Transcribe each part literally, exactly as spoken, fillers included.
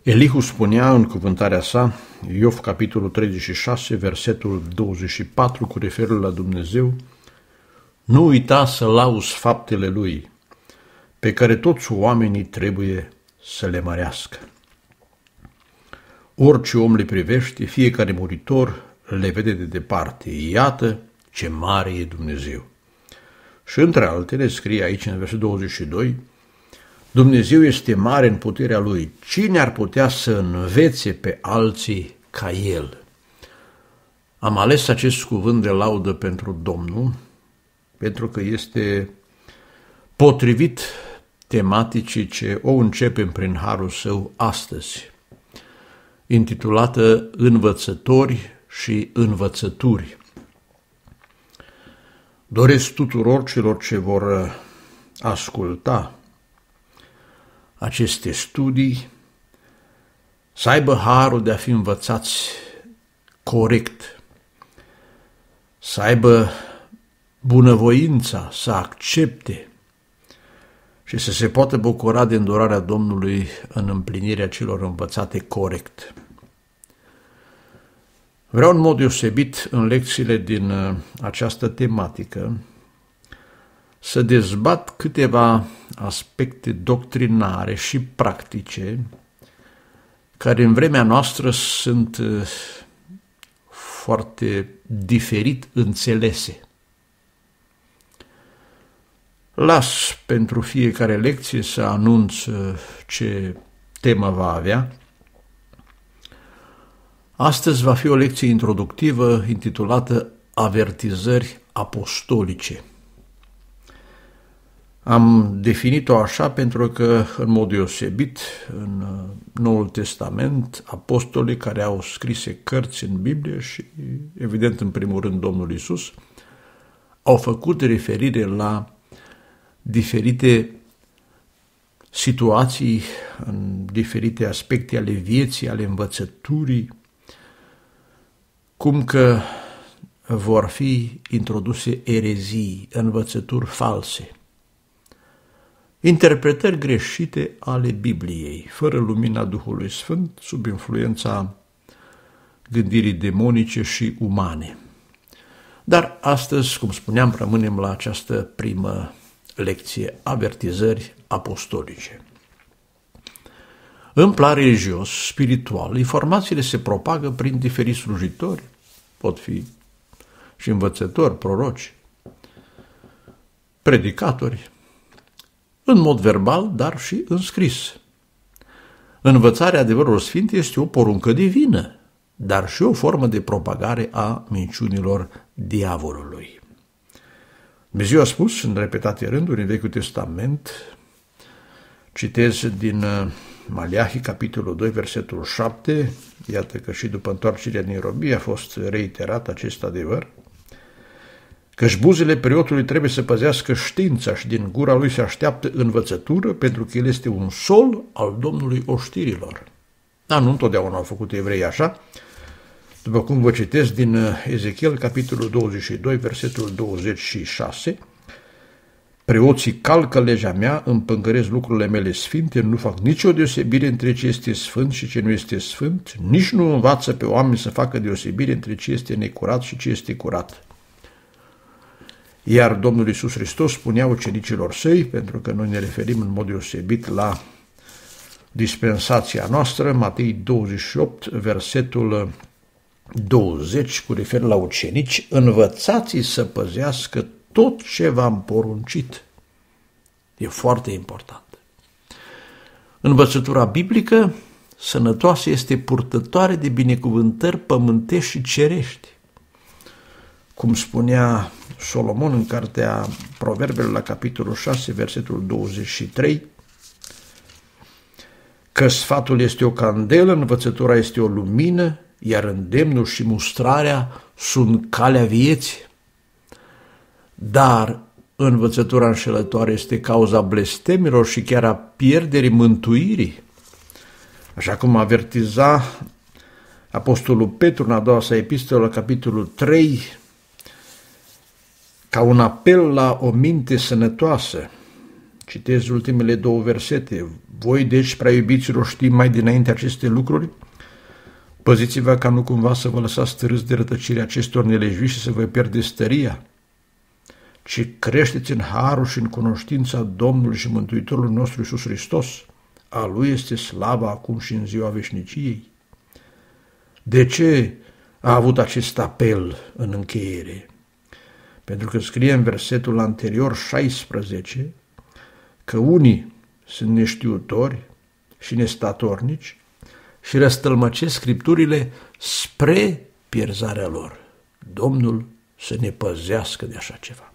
Elihu spunea în cuvântarea sa, Iov capitolul treizeci și șase, versetul douăzeci și patru, cu referire la Dumnezeu: nu uita să lauzi faptele Lui, pe care toți oamenii trebuie să le mărească. Orice om le privește, fiecare muritor le vede de departe. Iată ce mare e Dumnezeu. Și între altele scrie aici în versetul douăzeci și doi, Dumnezeu este mare în puterea Lui. Cine ar putea să învețe pe alții ca El? Am ales acest cuvânt de laudă pentru Domnul, pentru că este potrivit tematicii ce o începem prin harul Său astăzi, intitulată Învățători și învățături. Doresc tuturor celor ce vor asculta aceste studii să aibă harul de a fi învățați corect, să aibă bunăvoința să accepte și să se poată bucura de îndurarea Domnului în împlinirea celor învățate corect. Vreau în mod deosebit în lecțiile din această tematică să dezbat câteva aspecte doctrinare și practice care în vremea noastră sunt foarte diferit înțelese. Las pentru fiecare lecție să anunț ce temă va avea. Astăzi va fi o lecție introductivă intitulată Avertizări apostolice. Am definit-o așa pentru că, în mod deosebit, în Noul Testament, apostolii care au scrise cărți în Biblie și, evident, în primul rând, Domnul Iisus, au făcut referire la diferite situații, în diferite aspecte ale vieții, ale învățăturii, cum că vor fi introduse erezii, învățături false, interpretări greșite ale Bibliei, fără lumina Duhului Sfânt, sub influența gândirii demonice și umane. Dar astăzi, cum spuneam, rămânem la această primă lecție, avertizări apostolice. În plan religios, spiritual, informațiile se propagă prin diferiți slujitori, pot fi și învățători, proroci, predicatori, în mod verbal, dar și în scris. Învățarea adevărului sfânt este o poruncă divină, dar și o formă de propagare a minciunilor diavolului. Dumnezeu a spus în repetate rânduri în Vechiul Testament, citez din Maleahi, capitolul doi, versetul șapte, iată că și după întoarcerea din robie a fost reiterat acest adevăr, căci buzele preotului trebuie să păzească știința și din gura lui se așteaptă învățătură, pentru că el este un sol al Domnului oștirilor. Dar nu întotdeauna au făcut evreii așa, după cum vă citesc din Ezechiel, capitolul douăzeci și doi, versetul douăzeci și șase, preoții calcă legea mea, împângăresc lucrurile mele sfinte, nu fac nicio deosebire între ce este sfânt și ce nu este sfânt, nici nu învață pe oameni să facă deosebire între ce este necurat și ce este curat. Iar Domnul Iisus Hristos spunea ucenicilor săi, pentru că noi ne referim în mod deosebit la dispensația noastră, Matei douăzeci și opt, versetul douăzeci, cu refer la ucenici, învățați-i să păzească tot ce v-am poruncit. E foarte important. Învățătura biblică sănătoasă este purtătoare de binecuvântări pământești și cerești. Cum spunea Solomon în cartea Proverbele la capitolul șase, versetul douăzeci și trei, că sfatul este o candelă, învățătura este o lumină, iar îndemnul și mustrarea sunt calea vieții. Dar învățătura înșelătoare este cauza blestemilor și chiar a pierderii mântuirii. Așa cum avertiza apostolul Petru în a doua sa epistolă, capitolul trei, ca un apel la o minte sănătoasă, Citez ultimele două versete. Voi, deci, prea iubiților, știm mai dinainte aceste lucruri? Păziți-vă ca nu cumva să vă lăsați târâți de rătăcirea acestor nelejui și să vă pierdeți tăria, ci creșteți în harul și în cunoștința Domnului și Mântuitorului nostru Iisus Hristos. A Lui este slava acum și în ziua veșniciei. De ce a avut acest apel în încheiere? Pentru că scrie în versetul anterior, șaisprezece, că unii sunt neștiutori și nestatornici și răstălmăcesc Scripturile spre pierzarea lor. Domnul să ne păzească de așa ceva.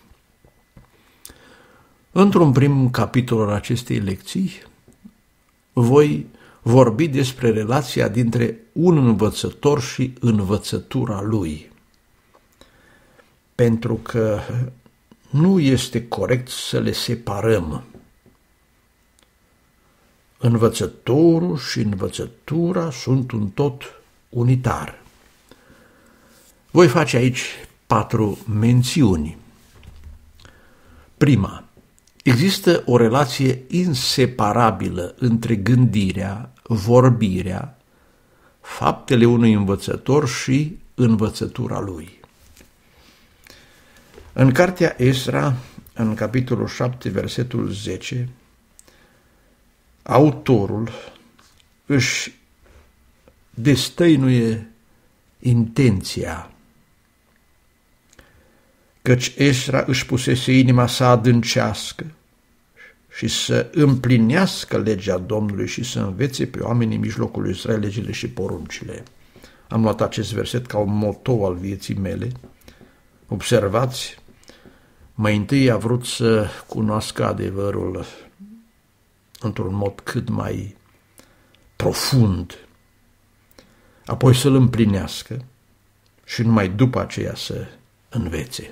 Într-un prim capitol al acestei lecții voi vorbi despre relația dintre un învățător și învățătura lui. Pentru că nu este corect să le separăm. Învățătorul și învățătura sunt un tot unitar. Voi face aici patru mențiuni. Prima, există o relație inseparabilă între gândirea, vorbirea, faptele unui învățător și învățătura lui. În cartea Esra, în capitolul șapte, versetul zece, autorul își destăinuie intenția, căci Esra își pusese inima să adâncească și să împlinească legea Domnului și să învețe pe oamenii în mijlocul lui Israel legile și poruncile. Am luat acest verset ca un motou al vieții mele. Observați, mai întâi a vrut să cunoască adevărul într-un mod cât mai profund, apoi să-l împlinească și numai după aceea să învețe.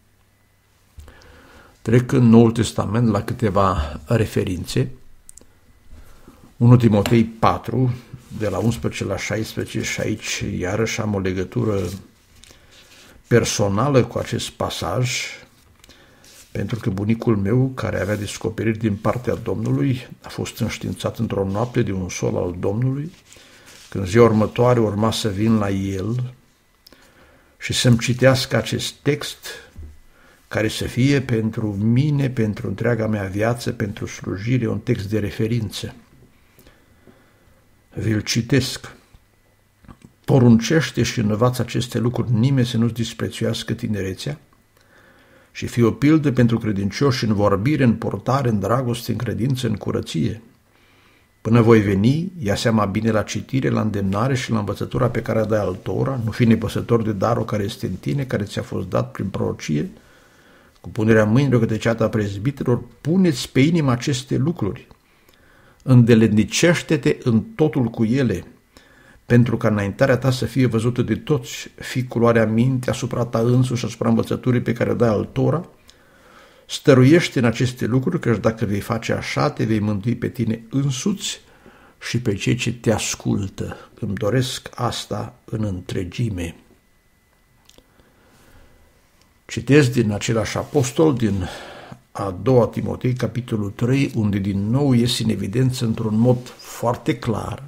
Trec în Noul Testament la câteva referințe. unu Timotei patru, de la unsprezece la șaisprezece, și aici iarăși am o legătură personală cu acest pasaj, pentru că bunicul meu, care avea descoperiri din partea Domnului, a fost înștiințat într-o noapte de un sol al Domnului, când ziua următoare urma să vin la el și să-mi citească acest text care să fie pentru mine, pentru întreaga mea viață, pentru slujire, un text de referință. Vi-l citesc. Poruncește și învață aceste lucruri, nimeni să nu-ți disprețuiască tinerețea și fie o pildă pentru credincioși în vorbire, în portare, în dragoste, în credință, în curăție. Până voi veni, ia seama bine la citire, la îndemnare și la învățătura pe care a dai altora, nu fi nepăsător de darul care este în tine, care ți-a fost dat prin prorocie, cu punerea mâinilor către ceata prezbiterilor, puneți pe inimă aceste lucruri, îndeletnicește-te în totul cu ele, pentru ca înaintarea ta să fie văzută de toți, fii culoarea minte asupra ta însuși și asupra învățăturii pe care o dai altora, stăruiește în aceste lucruri, căci dacă vei face așa, te vei mântui pe tine însuți și pe cei ce te ascultă. Îmi doresc asta în întregime. Citesc din același apostol, din a doua Timotei, capitolul trei, unde din nou iese în evidență într-un mod foarte clar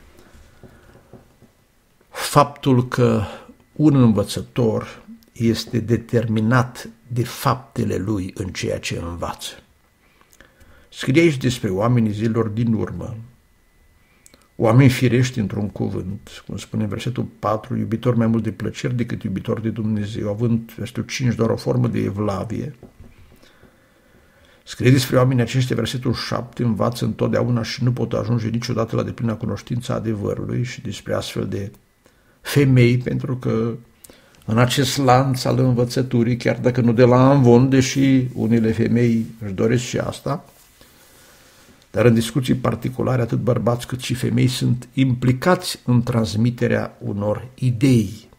faptul că un învățător este determinat de faptele lui în ceea ce învață. Scrie aici despre oamenii zilelor din urmă, oameni firești într-un cuvânt, cum spune în versetul patru, iubitor mai mult de plăceri decât iubitor de Dumnezeu, având versetul cinci doar o formă de evlavie. Scrie despre oamenii aceștia, versetul șapte, învață întotdeauna și nu pot ajunge niciodată la deplină cunoștința adevărului, și despre astfel de femei, pentru că în acest lanț al învățăturii, chiar dacă nu de la amvon, deși unele femei își doresc și asta, dar în discuții particulare, atât bărbați cât și femei sunt implicați în transmiterea unor idei.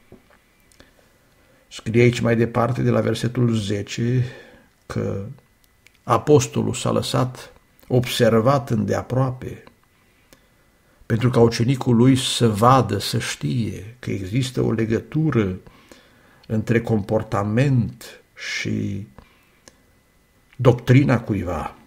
Scrie aici mai departe, de la versetul zece, că apostolul s-a lăsat observat îndeaproape, pentru ca ucenicul lui să vadă, să știe că există o legătură între comportament și doctrina cuiva.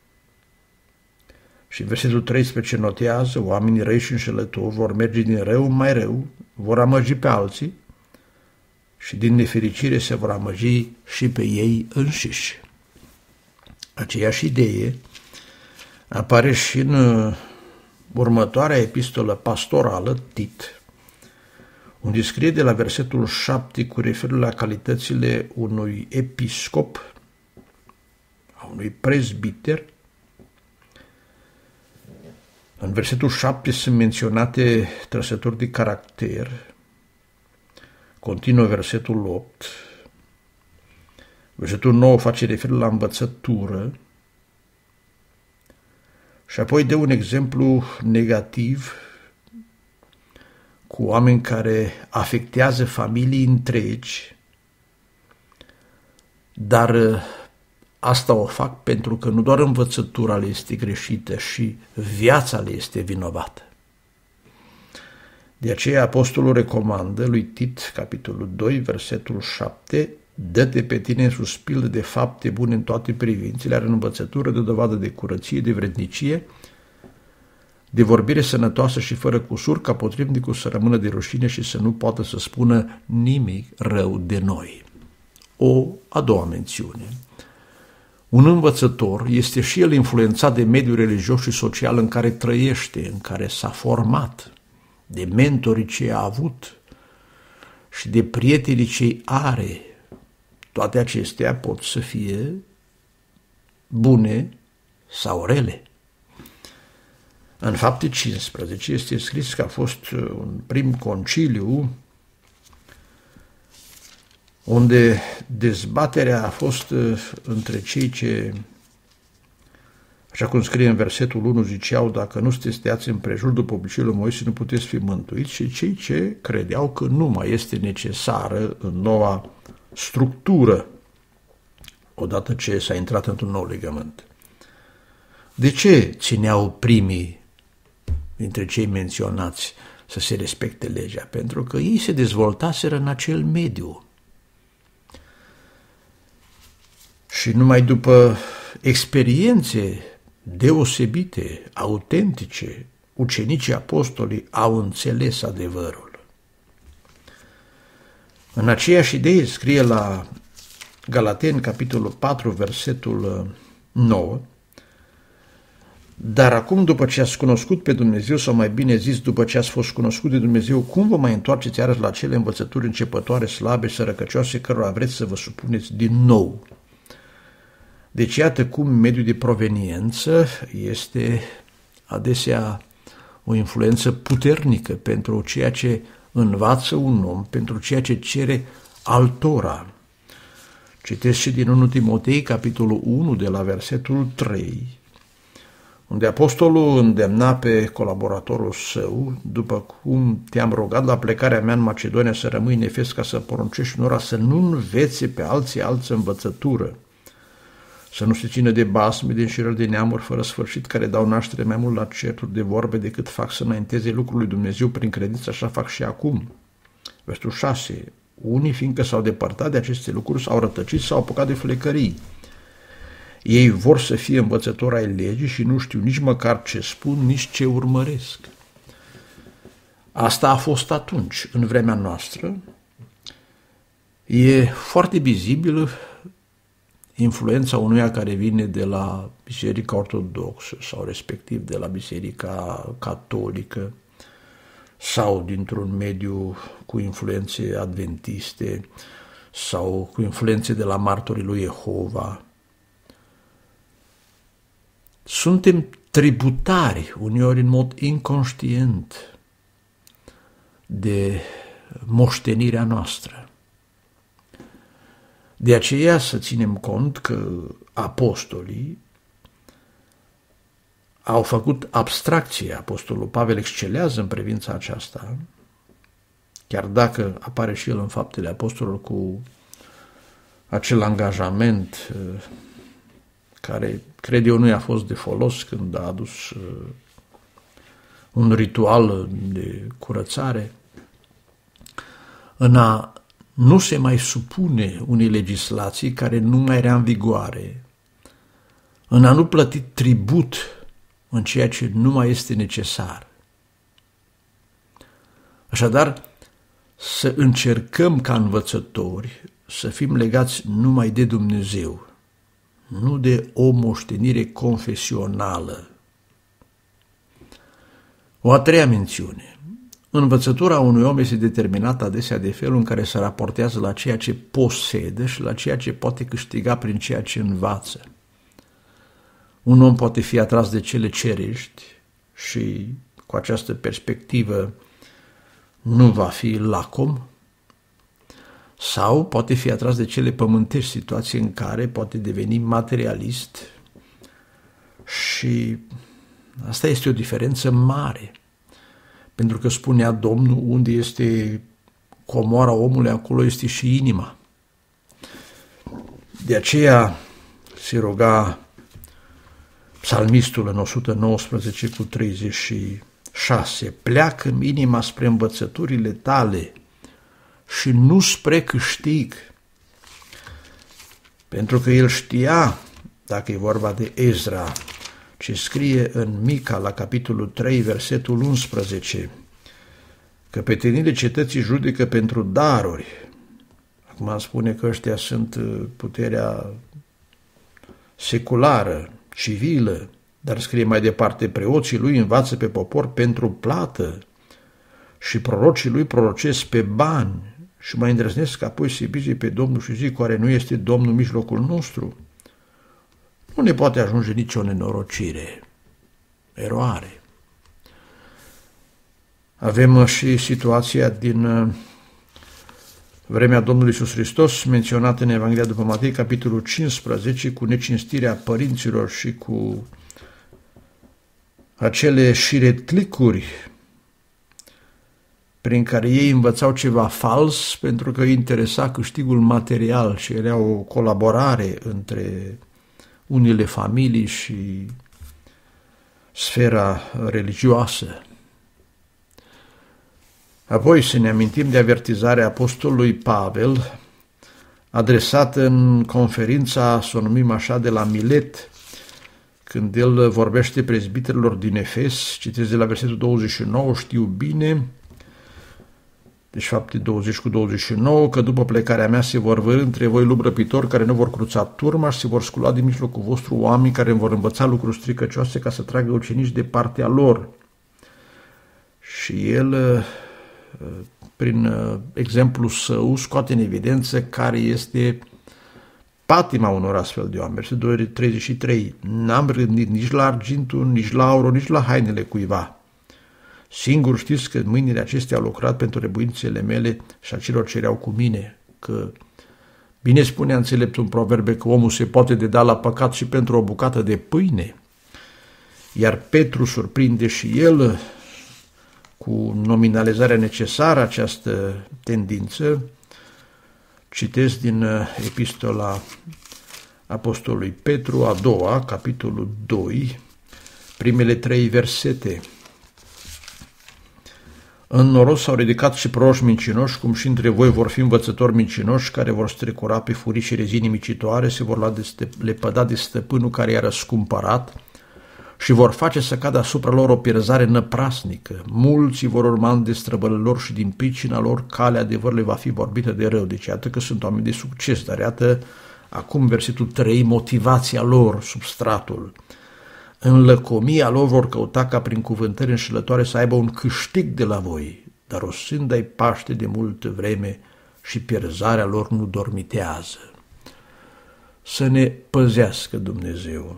Și versetul treisprezece notează: oamenii răi și înșelători vor merge din rău în mai rău, vor amăgi pe alții și din nefericire se vor amăgi și pe ei înșiși. Aceeași idee apare și în următoarea epistolă pastorală, Tit, unde scrie de la versetul șapte cu referire la calitățile unui episcop, a unui prezbiter. În versetul șapte sunt menționate trăsături de caracter. Continuă versetul opt. Versetul nouă face referire la învățătură și apoi dă un exemplu negativ cu oameni care afectează familii întregi, dar asta o fac pentru că nu doar învățătura le este greșită, și viața le este vinovată. De aceea apostolul recomandă lui Tit, capitolul doi, versetul șapte: dă-te pe tine în suspildă de fapte bune în toate privințele, are în învățătură, de dovadă de curăție, de vrednicie, de vorbire sănătoasă și fără cusur, ca potrivnicul să rămână de rușine și să nu poată să spună nimic rău de noi. O a doua mențiune. Un învățător este și el influențat de mediul religios și social în care trăiește, în care s-a format, de mentorii ce a avut și de prietenii ce are. Toate acestea pot să fie bune sau rele. În Fapte cincisprezece este scris că a fost un prim conciliu unde dezbaterea a fost între cei ce, așa cum scrie în versetul unu, ziceau: dacă nu sunteți tăiați împrejur după obiceiul lui Moise, nu puteți fi mântuiți, și cei ce credeau că nu mai este necesară în noua structură, odată ce s-a intrat într-un nou legământ. De ce țineau primii dintre cei menționați să se respecte legea? Pentru că ei se dezvoltaseră în acel mediu. Și numai după experiențe deosebite, autentice, ucenicii apostolii au înțeles adevărul. În aceeași idee scrie la Galateni, capitolul patru, versetul nouă: dar acum, după ce ați cunoscut pe Dumnezeu, sau mai bine zis, după ce ați fost cunoscut de Dumnezeu, cum vă mai întoarceți iarăși la cele învățături începătoare, slabe și sărăcăcioase, cărora vreți să vă supuneți din nou? Deci iată cum mediul de proveniență este adesea o influență puternică pentru ceea ce învață un om, pentru ceea ce cere altora. Citesc și din întâi Timotei, capitolul unu, de la versetul trei, unde apostolul îndemna pe colaboratorul său: după cum te-am rugat la plecarea mea în Macedonia să rămâi în Efes, ca să poruncești unora să nu învețe pe alții altă învățătură, să nu se țină de basme, de înșirări de neamuri fără sfârșit, care dau naștere mai mult la certuri de vorbe decât fac să înainteze lucrul lui Dumnezeu prin credință, așa fac și acum. Versetul șase. Unii, fiindcă s-au depărtat de aceste lucruri, s-au rătăcit, s-au apucat de flecării. Ei vor să fie învățători ai legii și nu știu nici măcar ce spun, nici ce urmăresc. Asta a fost atunci. În vremea noastră e foarte vizibil influența unuia care vine de la Biserica Ortodoxă sau respectiv de la Biserica Catolică sau dintr-un mediu cu influențe adventiste sau cu influențe de la martorii lui Jehova. Suntem tributari, uneori în mod inconștient, de moștenirea noastră. De aceea să ținem cont că apostolii au făcut abstracție. Apostolul Pavel excelează în privința aceasta, chiar dacă apare și el în Faptele Apostolilor cu acel angajament care, cred eu, nu i-a fost de folos când a adus un ritual de curățare, în a nu se mai supune unei legislații care nu mai era în vigoare, în a nu plăti tribut în ceea ce nu mai este necesar. Așadar, să încercăm ca învățători să fim legați numai de Dumnezeu, nu de o moștenire confesională. O a treia mențiune. Învățătura unui om este determinată adesea de felul în care se raportează la ceea ce posedă și la ceea ce poate câștiga prin ceea ce învață. Un om poate fi atras de cele cerești și cu această perspectivă nu va fi lacom, sau poate fi atras de cele pământești, situații în care poate deveni materialist și asta este o diferență mare, pentru că spunea Domnul, unde este comoara omului, acolo este și inima. De aceea se ruga psalmistul în o sută nouăsprezece cu treizeci și șase, pleacă-mi inima spre învățăturile tale și nu spre câștig. Pentru că el știa, dacă e vorba de Ezra, ce scrie în Mica, la capitolul trei, versetul unsprezece, că pe tenile cetății judecă pentru daruri. Acum spune că ăștia sunt puterea seculară, civilă, dar scrie mai departe, preoții lui învață pe popor pentru plată și prorocii lui prorocesc pe bani și mai îndrăznesc apoi să bize pe Domnul și zic, oare nu este Domnul în mijlocul nostru? Nu ne poate ajunge nicio nenorocire, eroare. Avem și situația din vremea Domnului Iisus Hristos, menționată în Evanghelia după Matei, capitolul cincisprezece, cu necinstirea părinților și cu acele șiretlicuri prin care ei învățau ceva fals pentru că îi interesa câștigul material și era o colaborare între unele familii și sfera religioasă. Apoi să ne amintim de avertizarea apostolului Pavel, adresată în conferința, să o numim așa, de la Milet, când el vorbește prezbiterilor din Efes, citesc de la versetul douăzeci și nouă, știu bine, deci fapte douăzeci cu douăzeci și nouă, că după plecarea mea se vor vârî între voi lupi răpitori care nu vor cruța turma și se vor scula din mijlocul vostru oameni care îmi vor învăța lucruri stricăcioase ca să tragă ucenici de partea lor. Și el, prin exemplul său, scoate în evidență care este patima unor astfel de oameni. Versetul treizeci și trei. N-am rândit nici la argintul, nici la aurul, nici la hainele cuiva. Singur știți că mâinile acestea au lucrat pentru trebuințele mele și a celor ce erau cu mine, că bine spunea înțeleptul în proverbe că omul se poate deda la păcat și pentru o bucată de pâine. Iar Petru surprinde și el cu nominalizarea necesară această tendință. Citesc din epistola apostolului Petru, a doua, capitolul doi, primele trei versete. În noros s-au ridicat și proroși mincinoși, cum și între voi vor fi învățători mincinoși, care vor strecura pe furii și rezini micitoare, se vor lua de stăp- lepăda de stăpânul care i-a răscumpărat și vor face să cadă asupra lor o pierzare năprasnică. Mulți vor urma în destrăbările lor și din pricina lor calea adevărului va fi vorbită de rău. Deci iată că sunt oameni de succes, dar iată acum versetul trei, motivația lor, substratul. În lăcomia lor vor căuta ca prin cuvântări înșelătoare să aibă un câștig de la voi, dar o sândă-i paște de multă vreme și pierzarea lor nu dormitează. Să ne păzească Dumnezeu.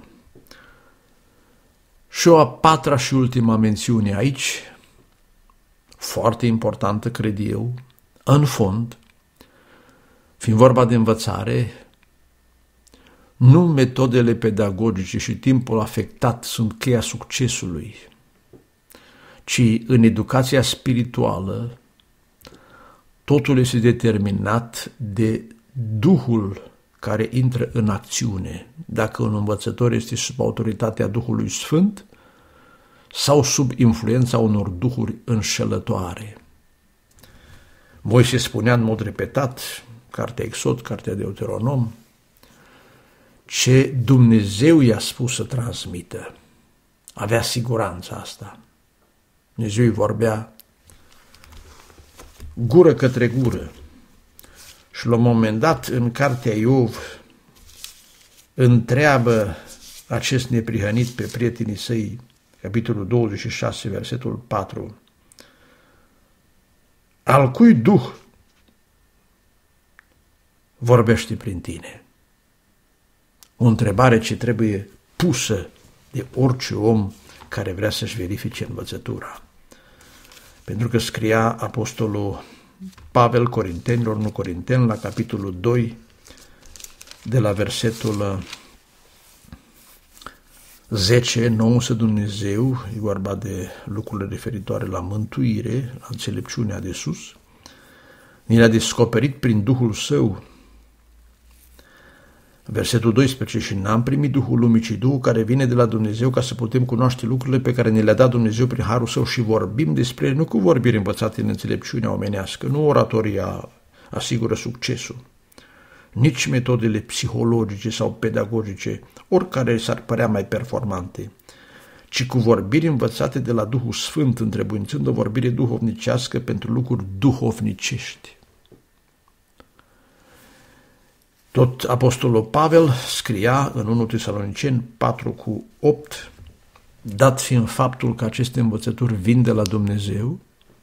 Și o a patra și ultima mențiune aici, foarte importantă, cred eu, în fond, fiind vorba de învățare, nu metodele pedagogice și timpul afectat sunt cheia succesului, ci în educația spirituală totul este determinat de Duhul care intră în acțiune, dacă un învățător este sub autoritatea Duhului Sfânt sau sub influența unor duhuri înșelătoare. Moise spunea în mod repetat, cartea Exod, cartea Deuteronom, ce Dumnezeu i-a spus să transmită. Avea siguranța asta. Dumnezeu îi vorbea gură către gură. Și la un moment dat, în cartea Iov, întreabă acest neprihănit pe prietenii săi, capitolul douăzeci și șase, versetul patru, al cui duh vorbește prin tine? O întrebare ce trebuie pusă de orice om care vrea să-și verifice învățătura. Pentru că scria apostolul Pavel Corintenilor, nu Corinteni, la capitolul doi, de la versetul zece, nouăsprezece, Dumnezeu, e vorba de lucrurile referitoare la mântuire, la înțelepciunea de sus, ni le-a descoperit prin Duhul Său. Versetul doisprezece, și n-am primit Duhul lumii, ci Duhul care vine de la Dumnezeu, ca să putem cunoaște lucrurile pe care ne le-a dat Dumnezeu prin harul Său și vorbim despre ele, nu cu vorbiri învățate în înțelepciunea omenească, nu oratoria asigură succesul, nici metodele psihologice sau pedagogice, oricare s-ar părea mai performante, ci cu vorbiri învățate de la Duhul Sfânt, întrebuințând o vorbire duhovnicească pentru lucruri duhovnicești. Tot apostolul Pavel scria în întâi Tesaloniceni patru cu opt, dat fiind faptul că aceste învățături vin de la Dumnezeu,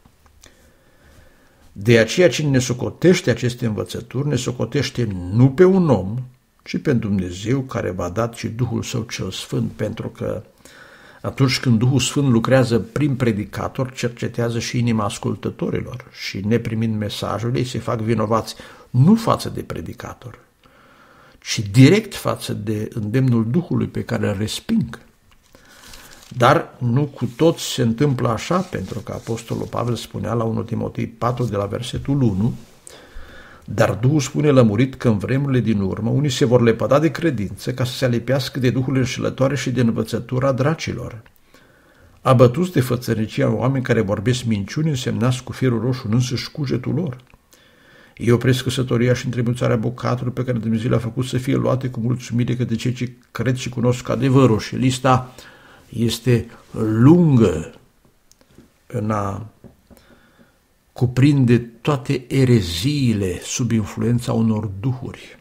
de aceea cine ne socotește aceste învățături, ne socotește nu pe un om, ci pe Dumnezeu care v-a dat și Duhul Său cel Sfânt, pentru că atunci când Duhul Sfânt lucrează prin predicator, cercetează și inima ascultătorilor și, neprimind mesajul, ei se fac vinovați nu față de predicator, ci direct față de îndemnul Duhului pe care îl resping. Dar nu cu toți se întâmplă așa, pentru că apostolul Pavel spunea la întâi Timotei patru, de la versetul unu, dar Duhul spune lămurit că în vremurile din urmă unii se vor lepăda de credință ca să se alipească de duhurile înșelătoare și de învățătura dracilor, abătuți de fățărnicia oameni care vorbesc minciuni însemnați cu fierul roșu în însăși cugetul lor. Ei opresc căsătoria și întrebuințarea bocatului pe care Dumnezeu le-a făcut să fie luate cu mulțumire către cei ce cred și cunosc adevărul. Și lista este lungă în a cuprinde toate ereziile sub influența unor duhuri.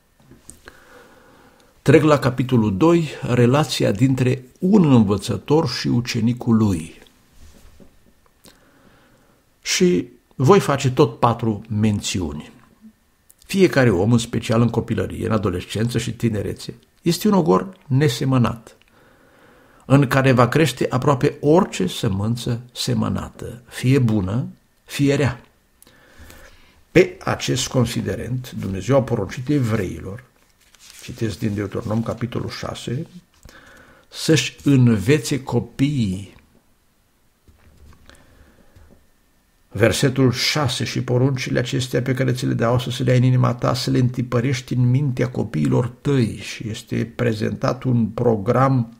Trec la capitolul doi, relația dintre un învățător și ucenicul lui. Și voi face tot patru mențiuni. Fiecare om, în special în copilărie, în adolescență și tinerețe, este un ogor nesemănat, în care va crește aproape orice sămânță semănată, fie bună, fie rea. Pe acest considerent, Dumnezeu a poruncit evreilor, citesc din Deuteronom, capitolul șase, să-și învețe copiii. Versetul șase, și poruncile acestea pe care ți le dau să se le ai în inima ta, să le întipărești în mintea copiilor tăi. Și este prezentat un program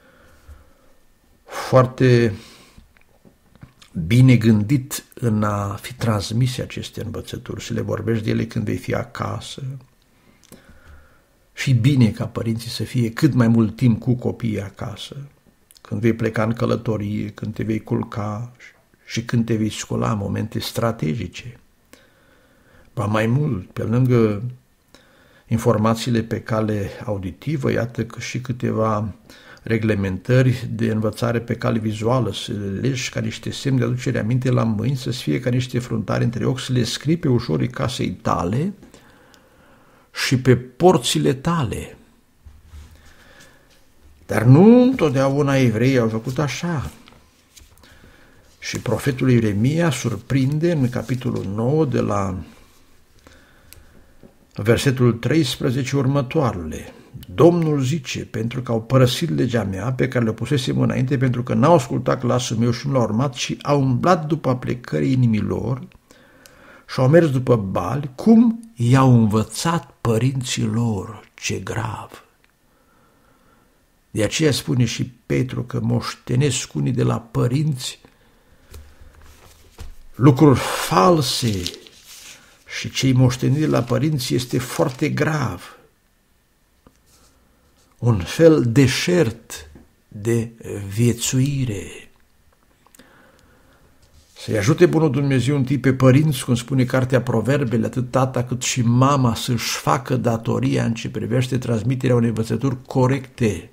foarte bine gândit în a fi transmise aceste învățături, să le vorbești de ele când vei fi acasă. Și bine ca părinții să fie cât mai mult timp cu copiii acasă, când vei pleca în călătorie, când te vei culca și când te vei scola, în momente strategice. Ba mai mult, pe lângă informațiile pe cale auditivă, iată că și câteva reglementări de învățare pe cale vizuală, să le legi ca niște semne de aducere aminte la mâini, să fie ca niște fruntari între ochi, să le scrii pe ușorii casei tale și pe porțile tale. Dar nu întotdeauna evreii au făcut așa. Și profetul Ieremia surprinde în capitolul nouă, de la versetul treisprezece, următoarele. Domnul zice, pentru că au părăsit legea mea pe care le pusesem înainte, pentru că n-au ascultat glasul meu și nu l-au urmat, și au umblat după plecării inimilor și au mers după bali, cum i-au învățat părinții lor. Ce grav! De aceea spune și Petru că moștenesc unii de la părinți lucruri false, și cei moșteniți de la părinți este foarte grav. un fel deșert de viețuire. Să-i ajute bunul Dumnezeu întâi pe părinți, cum spune cartea Proverbele, atât tata cât și mama să-și facă datoria în ce privește transmiterea unei învățături corecte.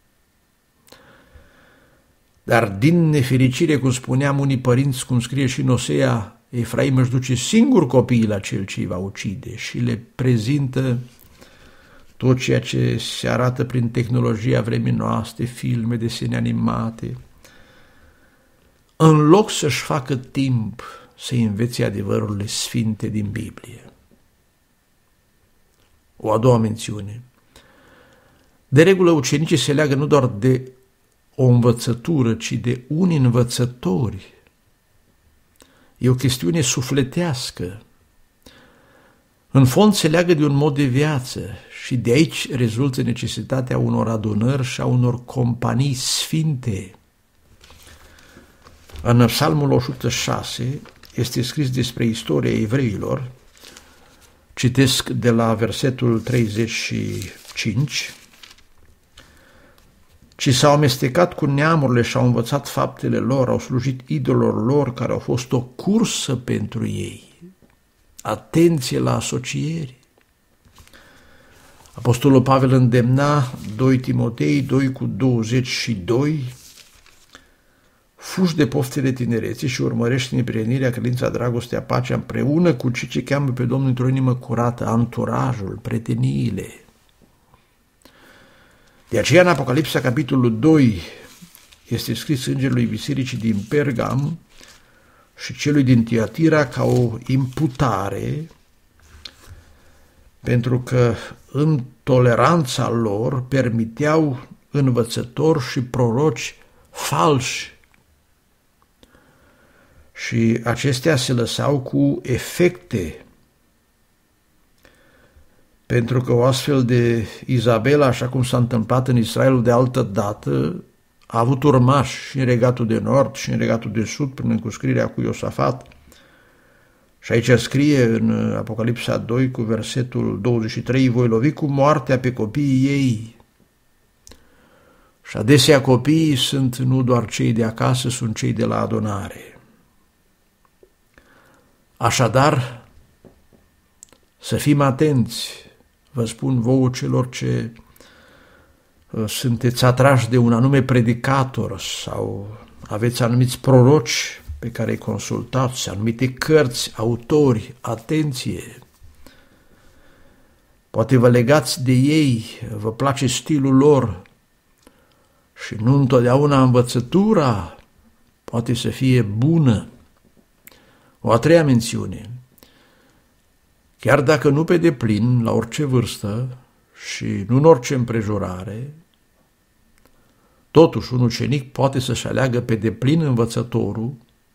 Dar din nefericire, cum spuneam, unii părinți, cum scrie și în Osea, Efraim își duce singur copiii la cel ce îi va ucide și le prezintă tot ceea ce se arată prin tehnologia vremii noastre, filme, desene animate, în loc să-și facă timp să învețe adevărurile sfinte din Biblie. O a doua mențiune. De regulă, ucenicii se leagă nu doar de o învățătură, ci de unii învățători. E o chestiune sufletească. În fond se leagă de un mod de viață și de aici rezultă necesitatea unor adunări și a unor companii sfinte. În Psalmul o sută șase este scris despre istoria evreilor. Citesc de la versetul treizeci și cinci. Ci s-au amestecat cu neamurile și au învățat faptele lor, au slujit idolilor lor care au fost o cursă pentru ei. Atenție la asocieri. Apostolul Pavel îndemna doi Timotei doi cu douăzeci și doi: fugi de poftele tinereții și urmărește neprienirea, credința, dragostea, pacea, împreună cu cei ce cheamă pe Domnul într-o inimă curată, anturajul, prieteniile. De aceea, în Apocalipsa, capitolul doi, este scris îngerului bisericii din Pergam și celui din Tiatira ca o imputare, pentru că în toleranța lor permiteau învățători și proroci falși. Și acestea se lăsau cu efecte, pentru că o astfel de Izabela, așa cum s-a întâmplat în Israelul de altă dată, a avut urmași și în Regatul de Nord și în Regatul de Sud, prin încuscrirea cu Iosafat. Și aici scrie în Apocalipsa doi cu versetul douăzeci și trei: voi lovi cu moartea pe copiii ei. Și adesea copiii sunt nu doar cei de acasă, sunt cei de la adunare. Așadar, să fim atenți, vă spun vouă celor ce sunteți atrași de un anume predicator sau aveți anumiți proroci pe care îi consultați, anumite cărți, autori, atenție! Poate vă legați de ei, vă place stilul lor și nu întotdeauna învățătura poate să fie bună. O a treia mențiune. Chiar dacă nu pe deplin, la orice vârstă și nu în orice împrejurare, totuși un ucenic poate să-și aleagă pe deplin învățătorul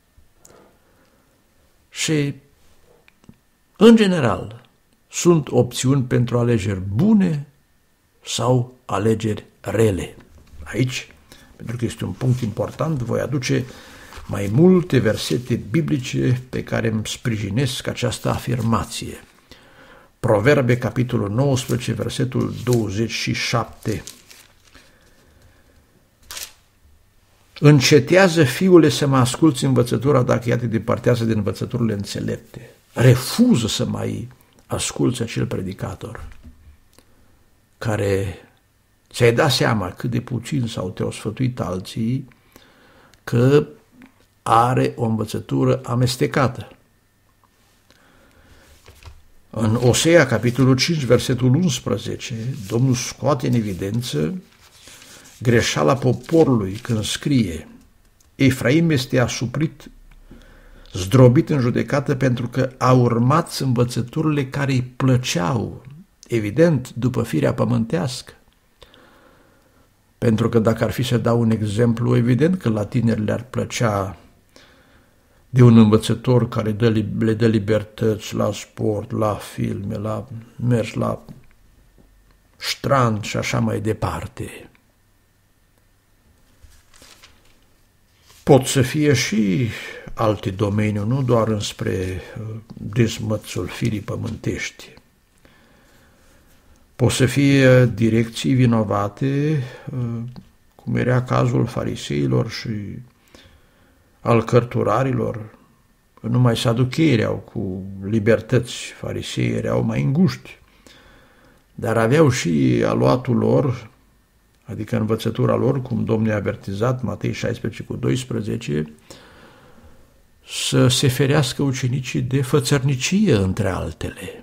și, în general, sunt opțiuni pentru alegeri bune sau alegeri rele. Aici, pentru că este un punct important, voi aduce mai multe versete biblice pe care îmi sprijinesc această afirmație. Proverbe, capitolul nouăsprezece, versetul douăzeci și șapte. Încetează, fiule, să mă asculți învățătura dacă ea te depărtează de învățăturile înțelepte. Refuză să mai asculți acel predicator care ți-ai dat seama cât de puțin sau te-au sfătuit alții că are o învățătură amestecată. În Osea, capitolul cinci, versetul unsprezece, Domnul scoate în evidență greșeala poporului când scrie: Efraim este asuprit, zdrobit în judecată pentru că a urmat învățăturile care îi plăceau, evident, după firea pământească. Pentru că dacă ar fi să dau un exemplu, evident că la tineri le-ar plăcea de un învățător care dă, le dă libertăți la sport, la filme, la mers la strand și așa mai departe. Pot să fie și alte domenii, nu doar înspre dezmățul firii pământești. Pot să fie direcții vinovate, cum era cazul fariseilor și al cărturarilor. Numai saducheii erau cu libertăți, fariseii erau mai înguști, dar aveau și aluatul lor, adică învățătura lor, cum Domnul a avertizat, Matei șaisprezece cu doisprezece, să se ferească ucenicii de fățărnicie, între altele.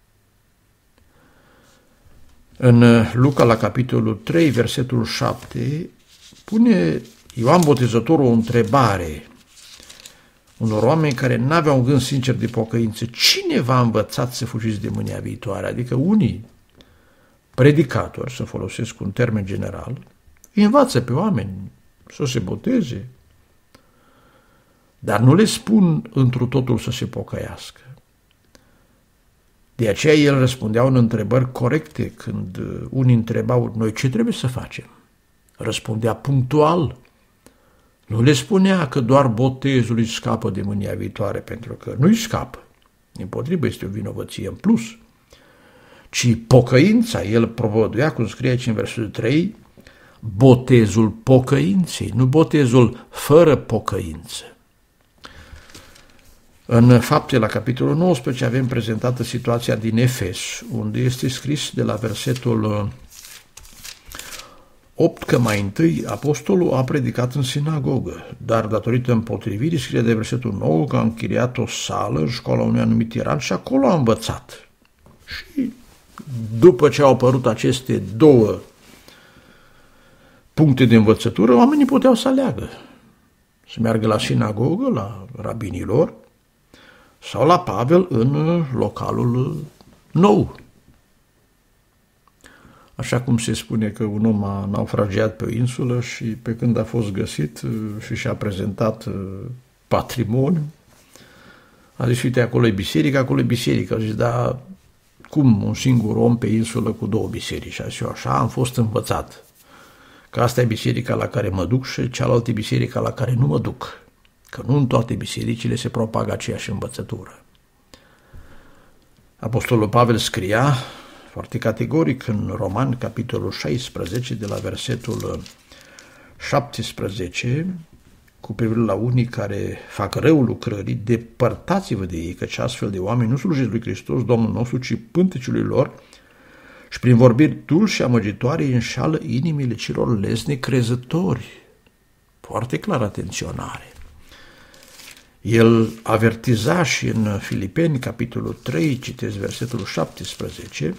În Luca, la capitolul trei, versetul șapte, pune Ioan Botezătorul o întrebare unor oameni care n-aveau un gând sincer de pocăință. Cine v-a învățat să fugiți de mânia viitoare? Adică unii predicatori, să folosesc un termen general, îi învață pe oameni să se boteze, dar nu le spun întru totul să se pocăiască. De aceea el răspundea în întrebări corecte când unii întrebau, noi ce trebuie să facem? Răspundea punctual. Nu le spunea că doar botezul îi scapă de mânia viitoare, pentru că nu îi scapă. Dimpotrivă, este o vinovăție în plus. Ci pocăința, el propovăduia, cum scrie aici în versetul trei, botezul pocăinței, nu botezul fără pocăință. În Fapte, la capitolul nouăsprezece, avem prezentată situația din Efes, unde este scris de la versetul opt că mai întâi apostolul a predicat în sinagogă, dar datorită împotrivirii, scrie de versetul nouă că a închiriat o sală în școala unui anumit tiran și acolo a învățat. Și după ce au apărut aceste două puncte de învățătură, oamenii puteau să aleagă. Să meargă la sinagogă, la rabinilor, sau la Pavel în localul nou. Așa cum se spune că un om a naufragiat pe o insulă și pe când a fost găsit și și-a prezentat patrimoniu, a zis, uite, acolo e biserica, acolo e biserica. A zis, da, cum un singur om pe insulă cu două biserici? A zis, eu așa am fost învățat, că asta e biserica la care mă duc și cealaltă e biserica la care nu mă duc, că nu în toate bisericile se propagă aceeași învățătură. Apostolul Pavel scria foarte categoric în Romani, capitolul șaisprezece, de la versetul șaptesprezece, cu privire la unii care fac rău lucrării, depărtați-vă de ei, căci astfel de oameni nu slujesc lui Hristos, Domnul nostru, ci pântecului lor, și prin vorbiri dulci și amăgitoare înșală inimile celor lesne crezători. Foarte clar atenționare. El avertiza și în Filipeni, capitolul trei, citesc versetul șaptesprezece,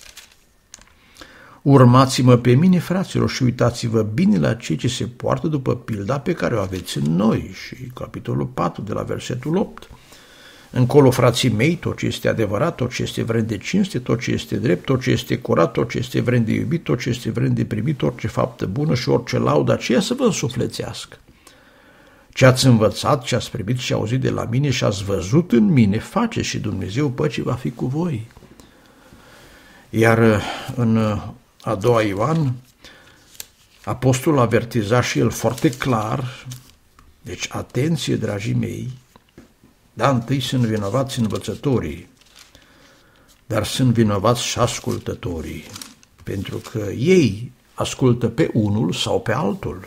urmați-mă pe mine, fraților, și uitați-vă bine la cei ce se poartă după pilda pe care o aveți în noi. Și capitolul patru, de la versetul opt. Încolo, frații mei, tot ce este adevărat, tot ce este vrem de cinste, tot ce este drept, tot ce este curat, tot ce este vrem de iubit, tot ce este vrem de primit, orice faptă bună și orice laudă, aceea să vă însuflețească. Ce ați învățat, ce ați primit și auzit de la mine și ați văzut în mine, faceți și Dumnezeu păcii va fi cu voi. Iar în a doua Ioan, apostolul avertiza și el foarte clar, deci atenție, dragii mei, da, întâi sunt vinovați învățătorii, dar sunt vinovați și ascultătorii, pentru că ei ascultă pe unul sau pe altul.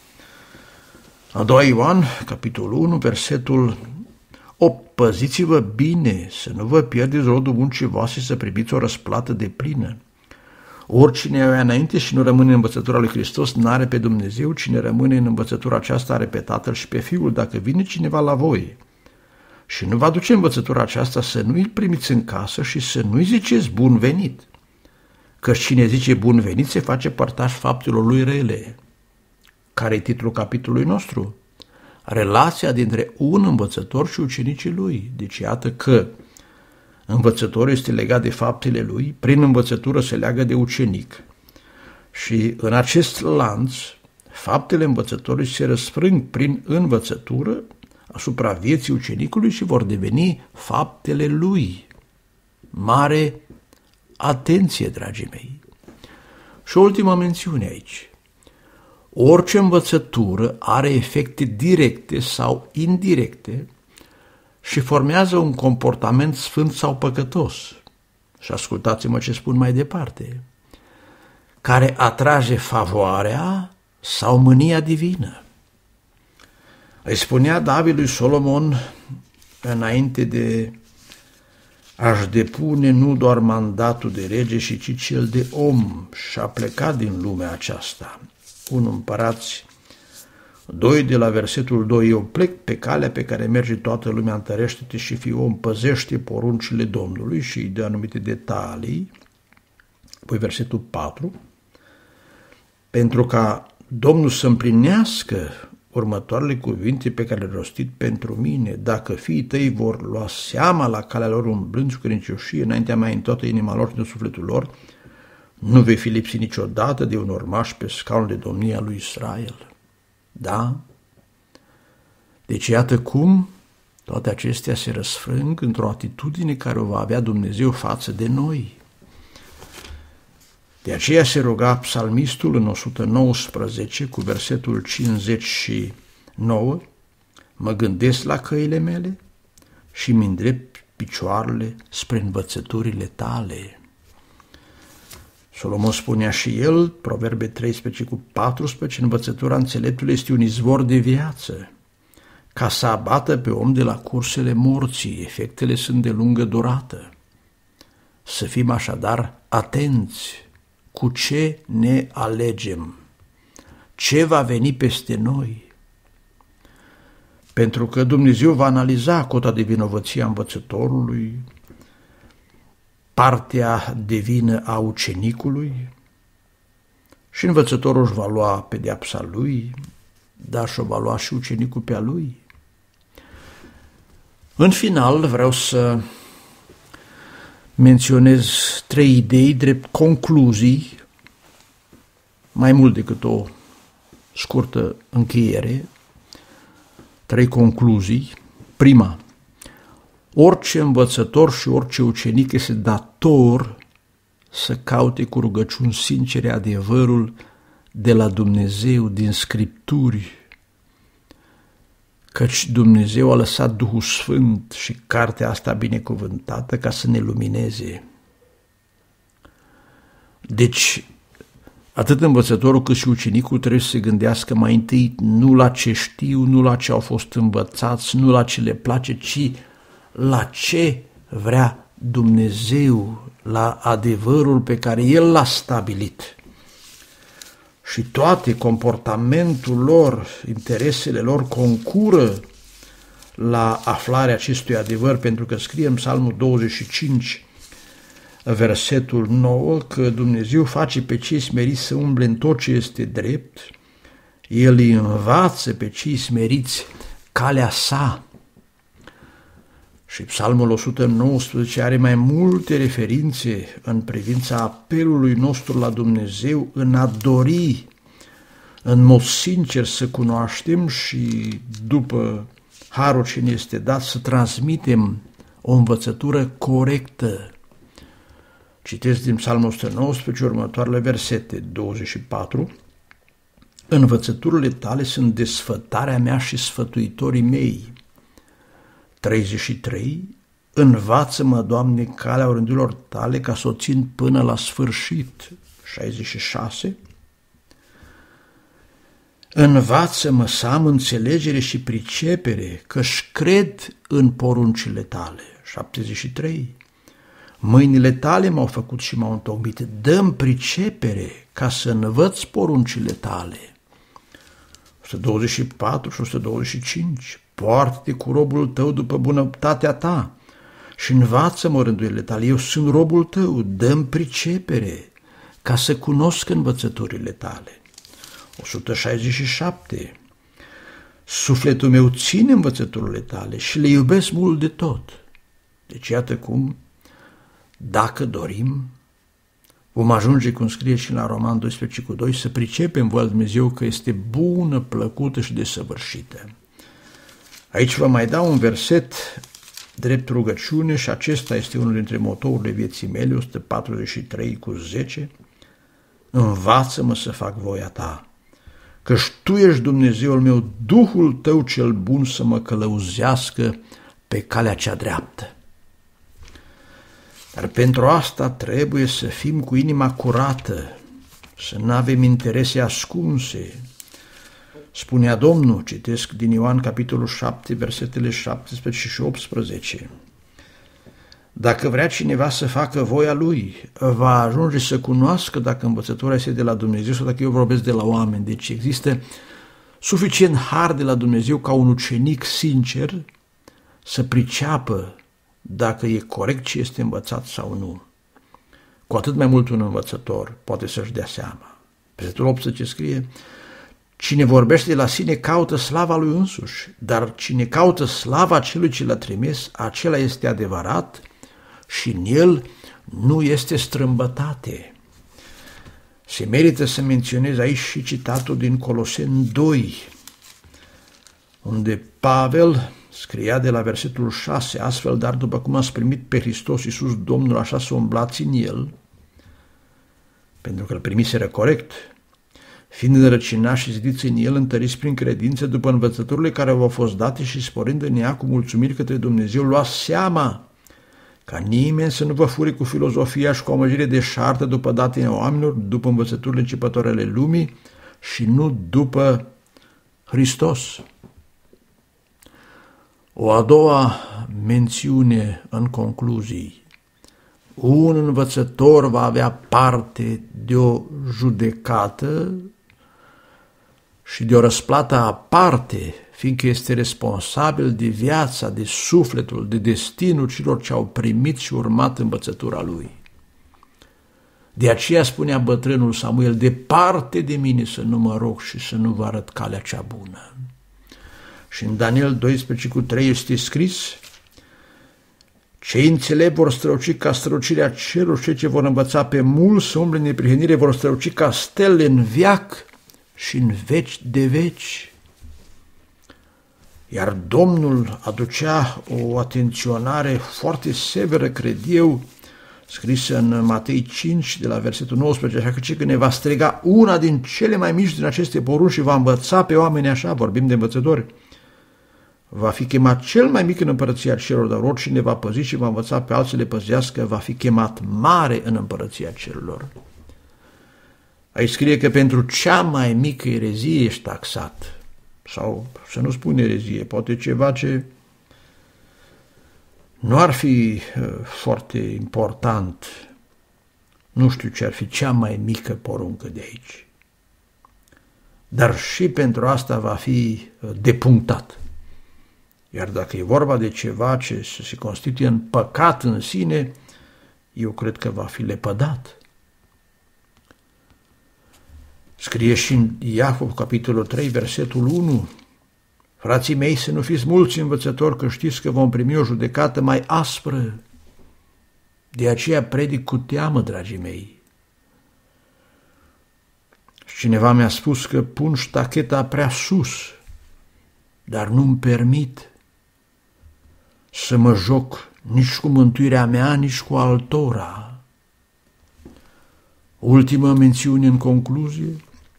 A doua Ioan, capitolul unu, versetul opt, păziți-vă bine să nu vă pierdeți rodul muncii voastre, să primiți o răsplată deplină. Oricine ia înainte și nu rămâne în învățătura lui Hristos, n-are pe Dumnezeu, cine rămâne în învățătura aceasta are pe Tatăl și pe Fiul. Dacă vine cineva la voi și nu vă aduce învățătura aceasta, să nu îl primiți în casă și să nu-i ziceți bun venit, că cine zice bun venit se face părtaș faptelor lui rele. Care e titlul capitolului nostru? Relația dintre un învățător și ucenicii lui. Deci iată că învățătorul este legat de faptele lui, prin învățătură se leagă de ucenic. Și în acest lanț, faptele învățătorului se răsfrâng prin învățătură asupra vieții ucenicului și vor deveni faptele lui. Mare atenție, dragii mei! Și o ultimă mențiune aici. Orice învățătură are efecte directe sau indirecte și formează un comportament sfânt sau păcătos. și ascultați-mă ce spun mai departe, care atrage favoarea sau mânia divină. Îi spunea David lui Solomon înainte de a-și depune nu doar mandatul de rege, ci cel de om și a plecat din lumea aceasta. unu Împărați doi, de la versetul doi, eu plec pe calea pe care merge toată lumea, întărește-te și fii om, păzește poruncile Domnului, și îi dă anumite detalii. Apoi versetul patru, pentru ca Domnul să împlinească următoarele cuvinte pe care le-a rostit pentru mine, dacă fiii tăi vor lua seama la calea lor umblând și credincioșie înaintea mea în toată inima lor și în sufletul lor, nu vei fi lipsit niciodată de un urmaș pe scaunul de domnia lui Israel. Da? Deci iată cum toate acestea se răsfrâng într-o atitudine care o va avea Dumnezeu față de noi. De aceea se ruga psalmistul în o sută nouăsprezece cu versetul cincizeci și nouă, mă gândesc la căile mele și îmi îndrept picioarele spre învățăturile tale. Solomon spunea și el, Proverbe treisprezece cu paisprezece, învățătura înțeleptului este un izvor de viață, ca să abată pe om de la cursele morții, efectele sunt de lungă durată. Să fim așadar atenți cu ce ne alegem, ce va veni peste noi, pentru că Dumnezeu va analiza cota de vinovăție a învățătorului, partea de vină a ucenicului, și învățătorul își va lua pedeapsa lui, dar și-o va lua și ucenicul pe a lui. În final vreau să menționez trei idei drept concluzii, mai mult decât o scurtă încheiere, trei concluzii. Prima, orice învățător și orice ucenic este dator să caute cu rugăciuni sincere adevărul de la Dumnezeu, din Scripturi, căci Dumnezeu a lăsat Duhul Sfânt și cartea asta binecuvântată ca să ne lumineze. Deci, atât învățătorul cât și ucenicul trebuie să se gândească mai întâi nu la ce știu, nu la ce au fost învățați, nu la ce le place, ci la ce vrea Dumnezeu, la adevărul pe care El l-a stabilit. Și toate, comportamentul lor, interesele lor concură la aflarea acestui adevăr, pentru că scrie în Psalmul douăzeci și cinci, versetul nouă, că Dumnezeu face pe cei smeriți să umble în tot ce este drept, El îi învață pe cei smeriți calea sa. Și Psalmul o sută nouăsprezece are mai multe referințe în privința apelului nostru la Dumnezeu în a dori în mod sincer să cunoaștem și după harul ce ne este dat să transmitem o învățătură corectă. Citesc din Psalmul o sută nouăsprezece următoarele versete, douăzeci și patru. Învățăturile tale sunt desfătarea mea și sfătuitorii mei. treizeci și trei. Învață-mă, Doamne, calea orândurilor tale ca să o țin până la sfârșit. șaizeci și șase. Învață-mă să am înțelegere și pricepere, că-și cred în poruncile tale. șaptezeci și trei. Mâinile tale m-au făcut și m-au întocmit. Dă-mi pricepere ca să învăț poruncile tale. o sută douăzeci și patru și o sută douăzeci și cinci. Poartă-te cu robul tău după bunătatea ta și învață-mă rândurile tale. Eu sunt robul tău, dă-mi pricepere ca să cunosc învățăturile tale. o sută șaizeci și șapte. Sufletul meu ține învățăturile tale și le iubesc mult de tot. Deci iată cum, dacă dorim, vom ajunge, cum scrie și la Roman doisprezece cu doi, să pricepem voia lui Dumnezeu că este bună, plăcută și desăvârșită. Aici vă mai dau un verset drept rugăciune și acesta este unul dintre motorurile vieții mele, o sută patruzeci și trei cu zece. Învață-mă să fac voia ta, căci tu ești Dumnezeul meu, Duhul tău cel bun să mă călăuzească pe calea cea dreaptă. Dar pentru asta trebuie să fim cu inima curată, să nu avem interese ascunse. Spunea Domnul, citesc din Ioan capitolul șapte, versetele șaptesprezece și optsprezece. Dacă vrea cineva să facă voia lui, va ajunge să cunoască dacă învățătura este de la Dumnezeu sau dacă eu vorbesc de la oameni. Deci există suficient har de la Dumnezeu ca un ucenic sincer să priceapă dacă e corect ce este învățat sau nu. Cu atât mai mult un învățător poate să-și dea seama. Versetul optsprezece scrie: cine vorbește de la sine caută slava lui însuși, dar cine caută slava celui ce l-a trimis, acela este adevărat și în el nu este strâmbătate. Se merită să menționez aici și citatul din Coloseni doi, unde Pavel scria de la versetul șase, astfel, dar după cum ați primit pe Hristos Iisus Domnul, așa să umblați în el, pentru că îl primiseră corect, fiind înrăcinați și zidiți în el, întăriți prin credință, după învățăturile care v-au fost date și sporind în ea cu mulțumiri către Dumnezeu, luați seama ca nimeni să nu vă fure cu filozofia și cu o amăgire deșartă după datele oamenilor, după învățăturile începătoare ale lumii și nu după Hristos. O a doua mențiune în concluzii. Un învățător va avea parte de o judecată și de o răsplată aparte, fiindcă este responsabil de viața, de sufletul, de destinul celor ce au primit și urmat învățătura lui. De aceea spunea bătrânul Samuel: departe de mine să nu mă rog și să nu vă arăt calea cea bună. Și în Daniel doisprezece cu trei este scris: cei înțelepți vor străluci ca strălucirea celor, cei ce vor învăța pe mulți să umble în neprihănire vor străluci ca stele în veac și în veci de veci. Iar Domnul aducea o atenționare foarte severă, cred eu, scrisă în Matei cinci, de la versetul nouăsprezece, așa că ce când ne va striga una din cele mai mici din aceste porunci și va învăța pe oameni așa, vorbim de învățători, va fi chemat cel mai mic în împărăția celor, dar oricine va păzi și va învăța pe alții să le păzească, va fi chemat mare în împărăția celor. Aici scrie că pentru cea mai mică erezie ești taxat. Sau să nu spun erezie, poate ceva ce nu ar fi foarte important. Nu știu ce ar fi cea mai mică poruncă de aici. Dar și pentru asta va fi depunctat. Iar dacă e vorba de ceva ce se constituie în păcat în sine, eu cred că va fi lepădat. Scrie și în Iacov, capitolul trei, versetul unu, frații mei, să nu fiți mulți învățători, că știți că vom primi o judecată mai aspră. De aceea predic cu teamă, dragii mei. Și cineva mi-a spus că pun ștacheta prea sus, dar nu-mi permit să mă joc nici cu mântuirea mea, nici cu altora. Ultima mențiune în concluzie.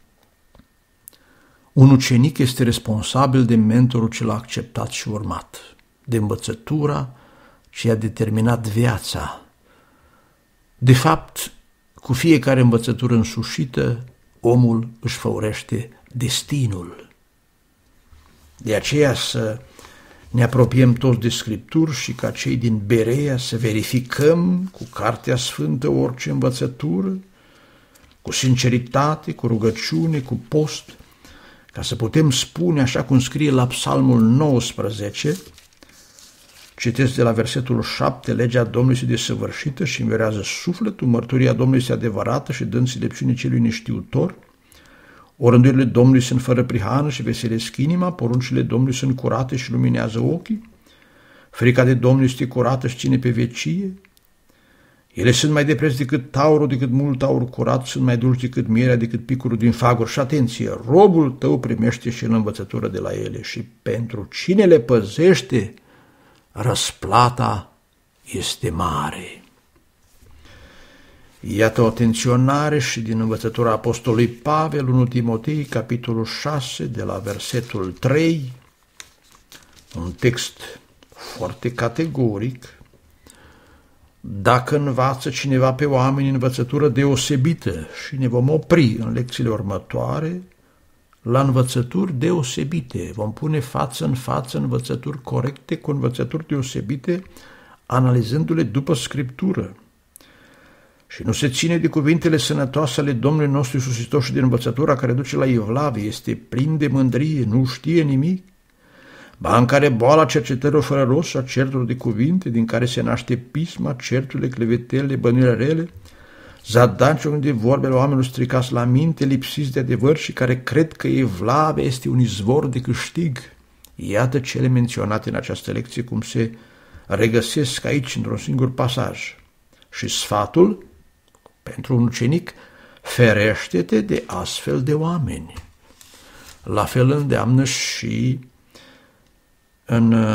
Un ucenic este responsabil de mentorul ce l-a acceptat și urmat, de învățătura ce i-a determinat viața. De fapt, cu fiecare învățătură însușită, omul își făurește destinul. De aceea să ne apropiem toți de Scripturi și ca cei din Berea să verificăm cu Cartea Sfântă orice învățătură, cu sinceritate, cu rugăciune, cu post, ca să putem spune, așa cum scrie la Psalmul nouăsprezece, citesc de la versetul șapte, legea Domnului este desăvârșită și înverează sufletul, mărturia Domnului este adevărată și dă înțelepciune celui neștiutor, orânduirile Domnului sunt fără prihană și veselesc inima, poruncile Domnului sunt curate și luminează ochii, frica de Domnul este curată și ține pe vecie, ele sunt mai de preț decât taurul, decât mult aur curat, sunt mai dulci decât mierea, decât picurul din faguri. Și atenție, robul tău primește și în învățătură de la ele și pentru cine le păzește, răsplata este mare. Iată o atenționare și din învățătura apostolului Pavel, unu Timotei, capitolul șase, de la versetul trei, un text foarte categoric. Dacă învață cineva pe oameni învățătură deosebită și ne vom opri în lecțiile următoare la învățături deosebite, vom pune față în față învățături corecte cu învățături deosebite, analizându-le după Scriptură. Și nu se ține de cuvintele sănătoase ale Domnului nostru Iisus Hristos și de învățătura care duce la evlavie, este plin de mândrie, nu știe nimic, ba în care boala cercetărilor fără rost și a certurilor de cuvinte, din care se naște pisma, certurile, clevetele, bănuirile rele, zadanciul de vorbele oamenilor stricați la minte, lipsiți de adevăr și care cred că evlavia este un izvor de câștig. Iată cele menționate în această lecție cum se regăsesc aici într-un singur pasaj. Și sfatul pentru un ucenic: ferește-te de astfel de oameni. La fel îndeamnă și în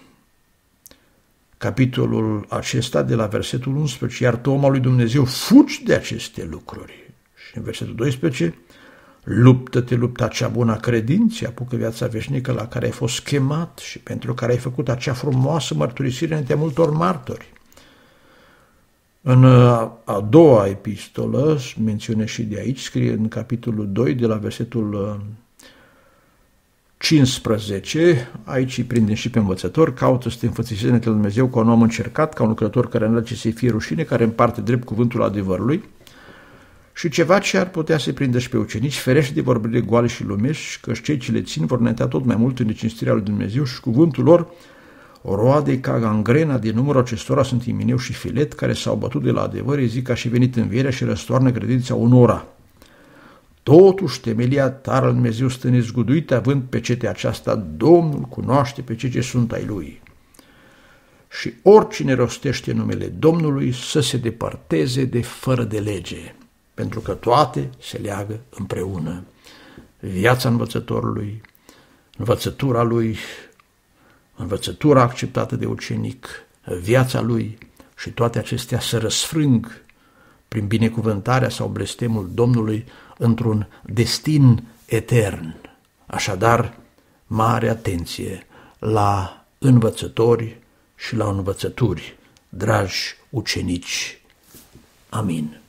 capitolul acesta de la versetul unsprezece, iar tu, om al lui Dumnezeu, fugi de aceste lucruri. Și în versetul doisprezece, luptă-te lupta cea bună a credinței, apucă viața veșnică la care ai fost chemat și pentru care ai făcut acea frumoasă mărturisire înaintea multor martori. În a doua epistolă, menționez și de aici, scrie în capitolul doi, de la versetul cincisprezece, aici îi prindem și pe învățător: caută să te înfățișezi înaintea lui Dumnezeu ca un om încercat, ca un lucrător care nu face să-i fie rușine, care împarte drept cuvântul adevărului. Și ceva ce ar putea să prindă și pe ucenici: ferește de vorbele goale și lumești, căci cei ce le țin vor înaintea tot mai mult în necinstirea lui Dumnezeu și cuvântul lor roade ca gangrena. De numărul acestora sunt Imineu și Filet, care s-au bătut de la adevăr, îi zic că a și venit învierea și răstoarnă credința unora. Totuși, temelia tare al Dumnezeu stă nezguduită, având pe cetea aceasta, Domnul cunoaște pe cei ce sunt ai Lui. Și oricine rostește numele Domnului să se depărteze de fără de lege, pentru că toate se leagă împreună. Viața învățătorului, învățătura lui, învățătura acceptată de ucenic, viața lui și toate acestea se răsfrâng prin binecuvântarea sau blestemul Domnului într-un destin etern. Așadar, mare atenție la învățători și la învățături, dragi ucenici. Amin.